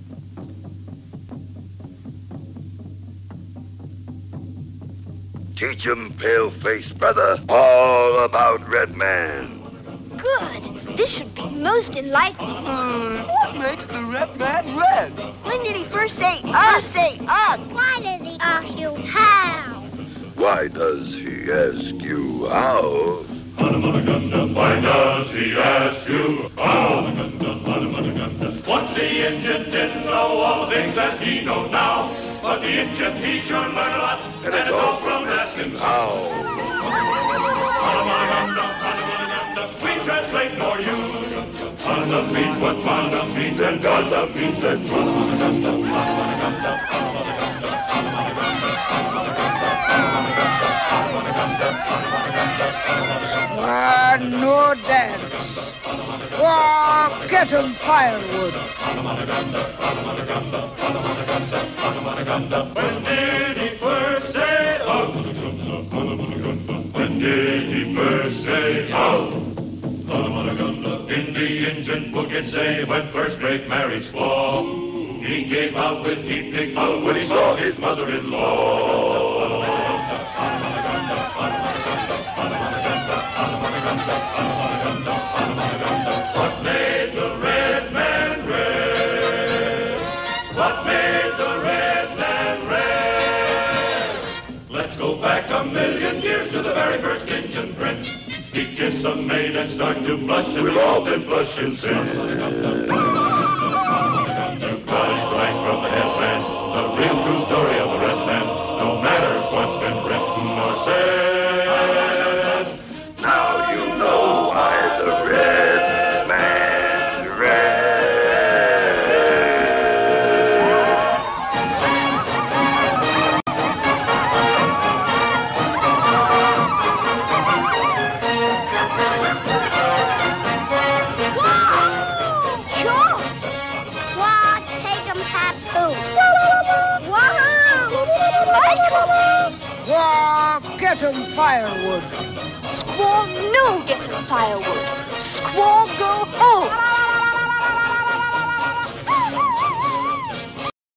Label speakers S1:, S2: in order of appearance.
S1: Teach 'em, pale-faced brother, all about Red Man.
S2: Good. This should be most enlightening.
S3: What makes the Red Man red?
S4: When did he first say ugh?
S2: Why does he ask you how?
S1: Why does he ask you how?
S5: Why does he ask you how? Once the Injun didn't know all the things that he knows now. But the Injun, he sure learned a lot. And it's all from asking how. We translate for you. Panda means what Panda means, and Ganda means that
S6: no dance. Oh, get 'em firewood.
S5: When did he first say oh? When did he first say oh? In the Injun book it say when first great married squaw, he came out with heap big mouth when he saw his mother-in-law. What made the Red Man red? What made the Red Man red? Let's go back 1,000,000 years to the very first Injun prince. He'd kiss a maid and start to blush, and we've all been blushing since. You got it right from the headman, the real true story of the Red Man, no matter what's been written or said.
S1: Now you know why the Red Man's red.
S6: Oh, get 'em firewood.
S2: Squaw, no get 'em firewood. Squaw, go home.